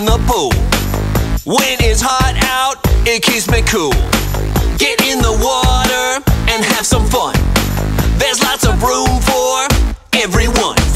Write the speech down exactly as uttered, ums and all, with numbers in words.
in the pool. When it's hot out, it keeps me cool. Get in the water and have some fun. There's lots of room for everyone.